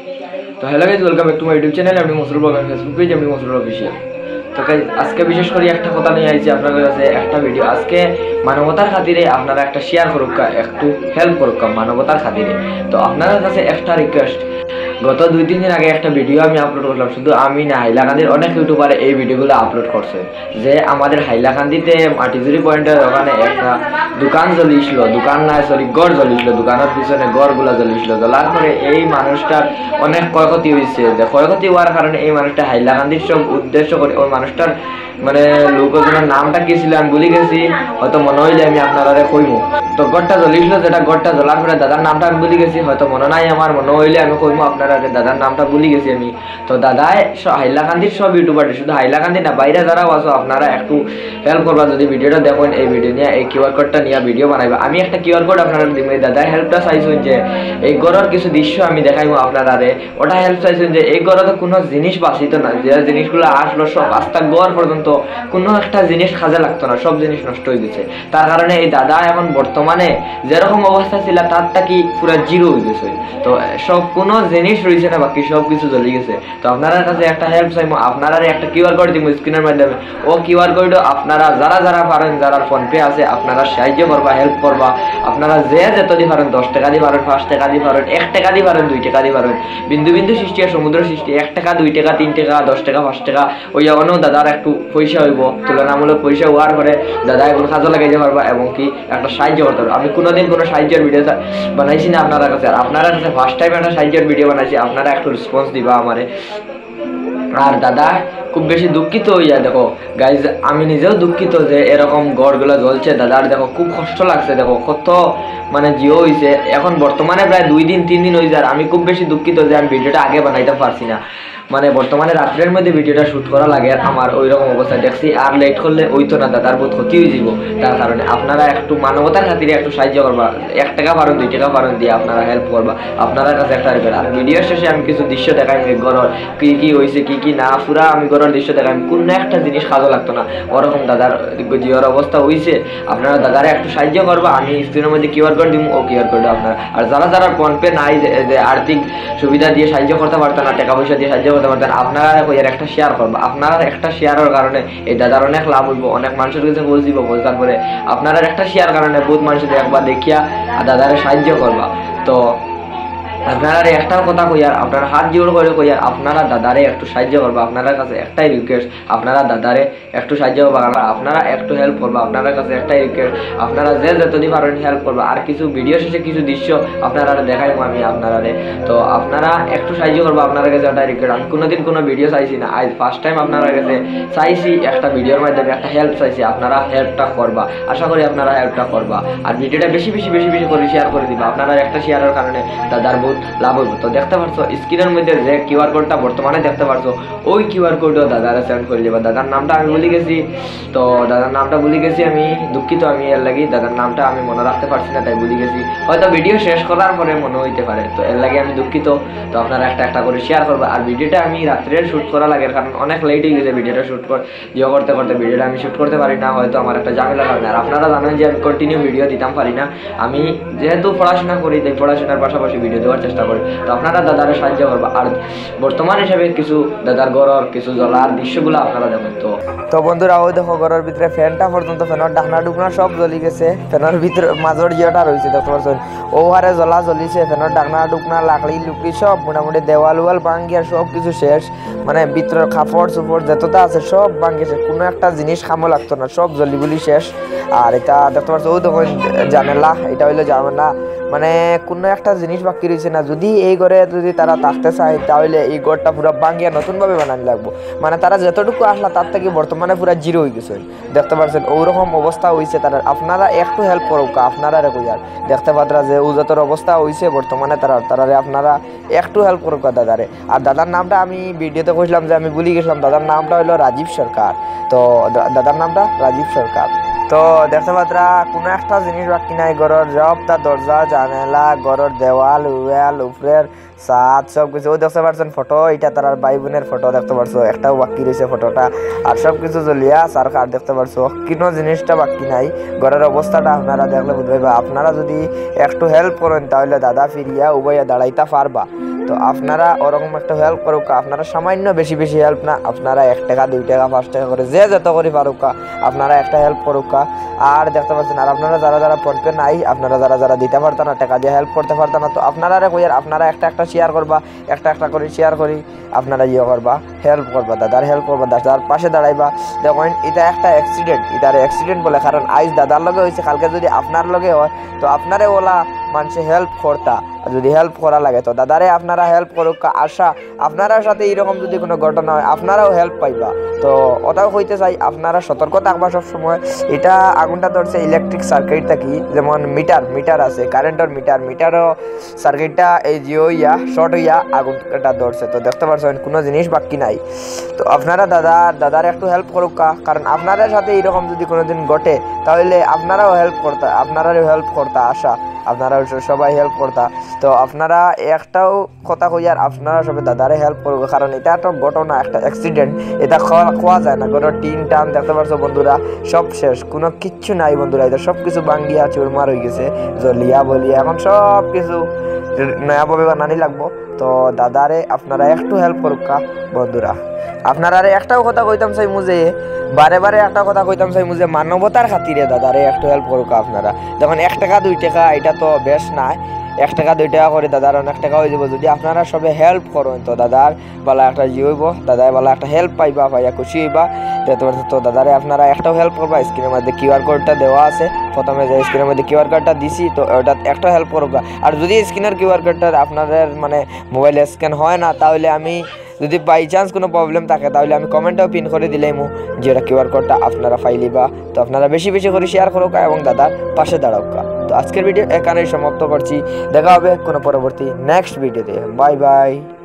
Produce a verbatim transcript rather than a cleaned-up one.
তো hello guys, welcome back to my YouTube channel. আমি মসরুর বাগান, ফেসবুক পেজ আমি মসরুর অফিসিয়াল। তো গাইজ আজকে বিশেষ করে একটা কথা নিয়ে আইছি আপনাদের কাছে, একটা ভিডিও। আজকে মানবতার খাতিরে আপনারা একটা শেয়ার করুক, একটু হেল্প করুক মানবতার খাতিরে। তো আপনাদের কাছে একটা রিকোয়েস্ট, গত দুই তিন দিন আগে একটা ভিডিও আমি আপলোড করলাম, শুধু আমি না, হাইলাকান্দির অনেক ইউটিউবারে এই ভিডিওগুলো আপলোড করছে যে আমাদের হাইলাকান্দিতে মাটিজুরি পয়েন্টের ওখানে একটা দোকান জ্বলিয়েছিল, দোকান না সরি গড় জ্বলিয়েছিল, দোকানের পিছনে গড়গুলো জ্বলিয়েছিল। জ্বলার পরে এই মানুষটার অনেক ক্ষয়ক্ষতি হয়েছে। যে ক্ষয়ক্ষতি হওয়ার কারণে এই মানুষটা হাইলাকান্দির সব উদ্দেশ্য করে ওই মানুষটার মানে লোকজনের নামটা কি ছিল আমি ভুলে গেছি, হয়তো মনে হইলে আমি আপনারা কইমু। তো গড়টা জ্বলিয়েছিল, যেটা গড়টা জ্বলার পরে দাদার নামটা আমি ভুলে গেছি, হয়তো মনে নাই আমার, মনে হইলে আমি কইমু আপনারা, দাদার নামটা ভুলে গেছি আমি। তো দাদায় হাইলাকান্দির সব ইউটিউবার, শুধু হাইলাকান্দি না বাইরে যারাও আছো আপনারা একটু হেল্প করবা। যদি ভিডিওটা দেখুন, এই ভিডিও নিয়ে এই কিউআর কোডটা নিয়ে ভিডিও বানাইবা। আমি একটা কিউআর কোড আপনারা দিব, দাদা হেল্পটা চাইছেন যে এই গড়ের কিছু দৃশ্য আমি দেখাইবো আপনারা, ওটা হেল্প চাইছেন যে এই গড়ে তো কোনো জিনিস বাঁচিত না, যে জিনিসগুলো আসলো সব আস্তা গড় পর্যন্ত কোনো একটা জিনিস কাজে লাগতো না, সব জিনিস নষ্ট হয়ে গেছে। তার কারণে এই দাদা এখন বর্তমানে যেরকম অবস্থা ছিল তার কি পুরো জিরো হয়ে গেছে। তো সব কোনো জিনিস রয়েছে না, বাকি সব কিছু জ্বলে গেছে। তো আপনার কাছে একটা হেল্প চাইবো, আপনারা একটা কিউআর কোড দিব স্ক্রিনের মাধ্যমে। ও কিউআর কোড আপনারা যারা যারা পারেন, যারা ফোনপে আছে আপনারা সাহায্য করবা, হেল্প করবা। আপনারা যে যেত দিয়ে পারেন, দশ টাকা দিয়ে পারেন, পাঁচ টাকা দিয়ে পারেন, এক টাকা দিয়ে পারেন, দুই টাকা দিয়ে পারেন। বিন্দু বিন্দু সৃষ্টি আর সমুদ্র সৃষ্টি, এক টাকা দুই টাকা তিন টাকা দশ টাকা পাঁচ টাকা ওই এখনও দাদার একটু পয়সা হইব, তুলনামূলক পয়সা হওয়ার পরে দাদা এখন কাজে লাগাইতে পারবা এবং কি একটা সাহায্য করতে পারবো। আমি কোনোদিন কোনো সাহায্যের ভিডিও বানাইছি না আপনার কাছে, আর আপনার কাছে ফার্স্ট টাইম একটা সাহায্যের ভিডিও বানাইছি, আপনারা একটু রেসপন্স দিবা আমারে। আর দাদা খুব বেশি দুঃখিত হইয়া দেখো গাইজ, আমি নিজেও দুঃখিত যে এরকম গড়গুলো জ্বলছে। দাদার দেখো খুব কষ্ট লাগছে, দেখো কত মানে জিও হয়েছে। এখন বর্তমানে প্রায় দুই দিন তিন দিন হয়ে যায়। আমি খুব বেশি দুঃখিত যে আমি ভিডিওটা আগে বানাইতে পারছি না, মানে বর্তমানে রাত্রের মধ্যে ভিডিওটা শ্যুট করা লাগে, আর আমার ওই রকম অবস্থা দেখছি। আর লেট করলে ওই তো না, দাদার বহুত ক্ষতি হয়ে যাব। তার কারণে আপনারা একটু মানবতার খাতিরে একটু সাহায্য করবা, এক টাকা পারেন দুই টাকা পারেন দিয়ে আপনারা হেল্প করবা। আপনার কাছে একটা রিকোয়েস্ট। আর ভিডিওর শেষে আমি কিছু দৃশ্য দেখাই, ঘরের কি কি হয়েছে কি কি না, পুরা আমি ঘরের দৃশ্য দেখাই। কোনো একটা জিনিস কাজও লাগতো না, ওরকম দাদার জিওর অবস্থা হয়েছে। আপনারা দাদারা একটু সাহায্য করবা। আমি স্ক্রিনের মধ্যে কিউআর কোড দিব, ও কিউআর কোড আপনারা। আর যারা যারা ফোনপে নাই, যে আর্থিক সুবিধা দিয়ে সাহায্য করতে পারতেন না, টাকা পয়সা দিয়ে সাহায্য করতে পারতেন, আপনারা কইয়ার একটা শেয়ার করবা। আপনারা একটা শেয়ারের কারণে এই দাদার অনেক লাভ হইব, অনেক মানুষের কাছে পৌঁছ দিব। পৌঁছার পরে আপনারা একটা শেয়ার কারণে বহুত মানুষের একবার দেখিয়া আর দাদারে সাহায্য করবা। তো আপনারা একটা কথা কইয়ার, আপনারা হাত জোড় করে কইয়ার আপনারা দাদারে একটু সাহায্য করবা। আপনারা কাছে একটাই রিকোয়েস্ট, আপনারা দাদারে একটু সাহায্য করবা, আপনারা একটু হেল্প করবা। আপনারা কাছে একটাই রিকোয়েস্ট, আপনারা যে যতদিন পারেন হেল্প করবা। আর কিছু ভিডিও শেষে কিছু দৃশ্য আপনারা দেখাইবো আমি আপনারা। তো আপনারা একটু সাহায্য করবা, আপনার কাছে একটা রিকোয়েস্ট। আমি কোনোদিন কোনো ভিডিও চাইছি না, আজ ফার্স্ট টাইম আপনার কাছে চাইছি, একটা ভিডিওর মাধ্যমে একটা হেল্প চাইছি। আপনারা হেল্পটা করবা, আশা করি আপনারা হেল্পটা করবা। আর ভিডিওটা বেশি বেশি বেশি বেশি করে শেয়ার করে দিবা। আপনারা একটা শেয়ারের কারণে দাদার বহুত লাভ হইব। তো দেখতে পারছো স্ক্রিনের মধ্যে যে কিউআর কোডটা বর্তমানে দেখতে পারছো, ওই কিউআর কোডও দাদারা সেন্ড করে দেবা। দাদার নামটা আমি ভুলে গেছি, তো দাদার নামটা ভুলে গেছি আমি, দুঃখিত আমি এর লাগি। দাদার নামটা আমি মনে রাখতে পারছি না, তাই ভুলে গেছি। হয়তো ভিডিও শেষ করার পরে মনে হইতে পারে, তো এর লাগে আমি দুঃখিত। তো আপনারা একটা একটা করে শেয়ার করবো। আর ভিডিওটা আমি রাত্রের শ্যুট করা লাগে, কারণ অনেক লেট হয়ে গেছে ভিডিওটা শ্যুট করে ইয়ে করতে করতে ভিডিওটা আমি শ্যুট করতে পারি না, হয়তো আমার একটা ঝামেলা কারণে। আর আপনারা জানেন যে আমি কন্টিনিউ ভিডিও দিতাম পারি না, আমি যেহেতু পড়াশোনা করি তাই পড়াশোনার পাশাপাশি ভিডিও দেওয়ার চেষ্টা করি। তো আপনারা দাদারে সাহায্য করবা। আর বর্তমান হিসাবে কিছু দাদার ঘরের কিছু জ্বলার দৃশ্যগুলো আপনারা দেখুন। তো তো বন্ধুরা, ওই দেখো ঘরের ভিতরে ফ্যানটা পর্যন্ত, ফ্যানের ডাকনা ডুকনা সব জ্বলি গেছে। ফ্যানের ভিতরে মাজর জিওটা রয়েছে দেখতে পাচ্ছেন, ও হারে জ্বলা জ্বলিছে। ফ্যানের ডাকনা ডুকনা লাকড়ি লুকড়ি সব মোটামুটি দেওয়াল ওয়াল ভাঙ্গিয়া সব কিছু শেষ। মানে ভিতরের কাপড় চুপড় যতটা আছে সব ভাঙ্গিছে, কোনো একটা জিনিস খামো লাগতো না, সব জ্বলি বলি শেষ। আর এটা দেখতে পাচ্ছ, ও দেখুন জানেলা, এটা হইলো জামেলা, মানে কোনো একটা জিনিস বাকি রয়েছে না। যদি এই ঘরে যদি তারা থাকতে চায় তাহলে এই ঘরটা পুরো ভাঙিয়া নতুনভাবে বানানি লাগবো। মানে তারা যতটুকু আসলা তার থেকে বর্তমানে পুরো জিরো হয়ে গেছে, দেখতে পাচ্ছেন ওরকম অবস্থা হয়েছে তারা। আপনারা একটু হেল্প করুক, আপনারা রেখো আর দেখতে পাত্রা যে উজতর অবস্থা হয়েছে বর্তমানে তারা তারারে আপনারা একটু হেল্প করুক দাদারে। আর দাদার নামটা আমি ভিডিওতে কইছিলাম যে আমি ভুলে গেছিলাম, দাদার নামটা হলো রাজীব সরকার। তো দাদার নামটা রাজীব সরকার। তো দেখতে পাত্রা কোনো একটা জিনিস বাকি নাই, ঘরের সব তার দরজা জানালা, ঘরের দেওয়াল উয়াল উপরের ছাদ সব কিছু। ও দেখতে পারছেন ফটো, এটা তার ভাই বোনের ফটো দেখতে পারছো, একটাও বাকি রয়েছে ফটোটা। আর সব কিছু জ্বলিয়া সারকার দেখতে পারছো, কোনো জিনিসটা বাকি নাই। ঘরের অবস্থাটা আপনারা দেখলে বুঝবে। আপনারা যদি একটু হেল্প করেন তাহলে দাদা ফিরিয়া উভয়ে দাঁড়াইতে পারবা। তো আপনারা ওরকম একটা হেল্প করুক, আপনারা সামান্য বেশি বেশি হেল্প না, আপনারা এক টাকা দুই টাকা পাঁচ টাকা করে যে যত করে পারুক আপনারা একটা হেল্প করুক। আর দেখতে পাচ্ছেন আর আপনারা যারা যারা ফোনপে নাই, আপনারা যারা যারা দিতে পারতেন না, টাকা দিয়ে হেল্প করতে পারতেন না, তো আপনারা কই আর আপনারা একটা একটা শেয়ার করবা, একটা একটা করে শেয়ার করি আপনারা ইয়ে করবা, হেল্প করবা, দাদার হেল্প করবা, দাদার পাশে দাঁড়াইবা। দেখুন এটা একটা অ্যাক্সিডেন্ট, এটার অ্যাক্সিডেন্ট বলে, কারণ আজ দাদার লগে হয়েছে, কালকে যদি আপনার লগে হয় তো আপনারে ওলা মানুষে হেল্প করতা, যদি হেল্প করা লাগে তো দাদারে আপনারা হেল্প করুক। আশা আপনার সাথে এইরকম যদি কোনো ঘটনা হয় আপনারাও হেল্প পাইবা। তো ওটাও হইতে চাই আপনারা সতর্ক থাকবা সবসময়। এটা আগুনটা ধরছে ইলেকট্রিক সার্কিট থাকি, যেমন মিটার মিটার আছে কারেন্টের মিটার, মিটারও সার্কিটটা এই জিও ইয়া শর্ট হইয়া আগুনটা ধরছে। তো দেখতে পাচ্ছেন কোনো জিনিস বাকি নাই। তো আপনারা দাদা দাদার একটু হেল্প করুক, কারণ আপনাদের সাথে এইরকম যদি কোনো দিন ঘটে তাহলে আপনারাও হেল্প করতা, আপনারাও হেল্প করতা, আশা আপনারা সবাই হেল্প করতা। তো আপনারা একটাও কথা কই আর আপনারা সবাই দাদারে হেল্প করবো, কারণ এটা একটা ঘটনা, একটা অ্যাক্সিডেন্ট, এটা খাওয়া যায় না। কোনো টিন টান দেখতে পারছো বন্ধুরা সব শেষ, কোনো কিচ্ছু নাই বন্ধুরা, এটা সব কিছু বাঙ্গিয়া চুরমার হয়ে গেছে, জলিয়া বলিয়া এখন সব কিছু নয়াভাবে বানানি লাগবো। তো দাদারে আপনারা একটু হেল্প করুক বন্ধুরা। আপনারা একটাও কথা কইতাম চাই মুঝে, বারে বারে একটা কথা কইতাম চাই মুঝে, মানবতার খাতিরে দাদারে একটু হেল্প করুক আপনারা। দেখুন এক টাকা দুই টাকা এটা তো বেশ নাই, এক টাকা দুই টাকা করে দাদার অনেক টাকা হয়ে যাব যদি আপনারা সবে হেল্প করেন। তো দাদার বেলা একটা জি হইব, দাদার বেলা একটা হেল্প পাইবা, পাইয়া খুশি হইবা। তো দাদারে আপনারা একটাও হেল্প করবা। স্ক্রিনের মধ্যে কিউআর কোডটা দেওয়া আছে, প্রথমে যে স্ক্রিনের মধ্যে কিউআর কোডটা দিছি, তো ওটা একটা হেল্প করবা। আর যদি স্ক্রিনের কিউআর কোডটা আপনাদের মানে মোবাইলে স্ক্যান হয় না, তাহলে আমি যদি বাই চান্স কোনো প্রবলেম থাকে তাহলে আমি কমেন্টটাও পিন করে দিলাম যে ওটা কিউআর কোডটা আপনারা ফাইলিবা। তো আপনারা বেশি বেশি করে শেয়ার করুক এবং দাদার পাশে দাঁড়াওক। তো আজকের ভিডিও এখানেই সমাপ্ত করছি, দেখা হবে কোনো পরবর্তী নেক্সট ভিডিওতে। Bye by.